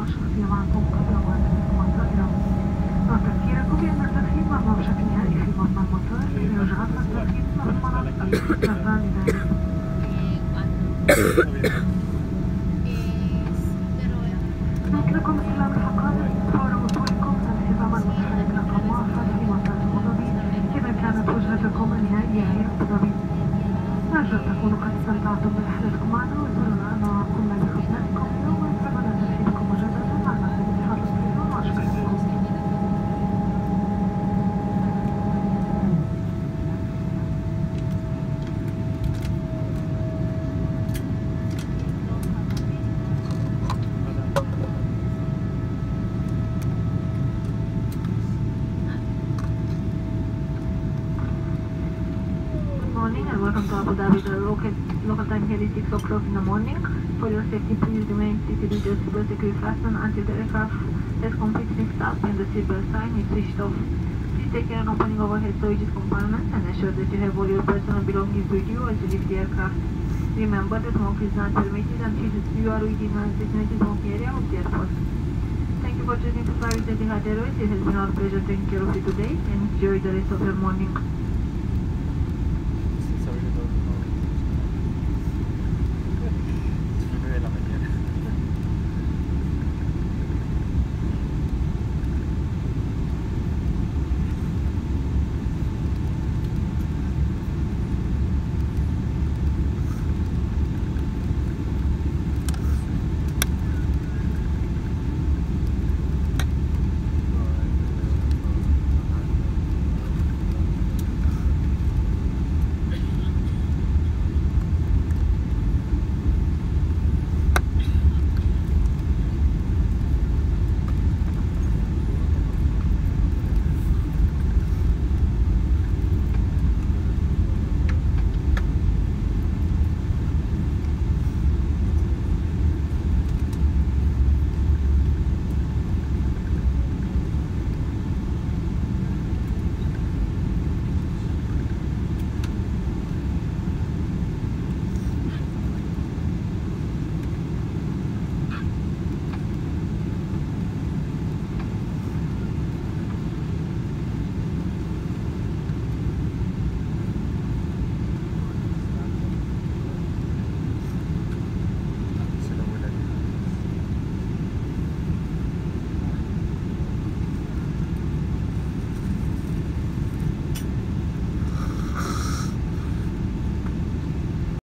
ваших климатов, которые смотрели. Но такие рекомендации за фильмом však nie filmom na motor, je žádná za filmom na závidanie. نترككم سلام فقط ورغبتكم الانتظام المشترك رقم 1 في منطقة أبو ظبي إذا كانت وجهتكم النهائية هي أبو ظبي. نرجو تكونوا قد استمتعتم برحلتكم معنا وزرنا معكم بخدمتكم يوم سبنا ترحيبكم مجددا معنا في الاتحاد الطيران وأشكركم. Welcome to Abu Dhabi. The local time here is 6 o'clock in the morning. For your safety, please remain seated with your seatbelt securely fastened until the aircraft has completely stopped and the seatbelt sign is switched off. Please take care of opening overhead storage compartments and ensure that you have all your personal belongings with you as you leave the aircraft. Remember that smoke is not permitted until you are within a designated smoking area of the airport. Thank you for choosing to fly with Etihad Airways. It has been our pleasure taking care of you today and enjoy the rest of your morning.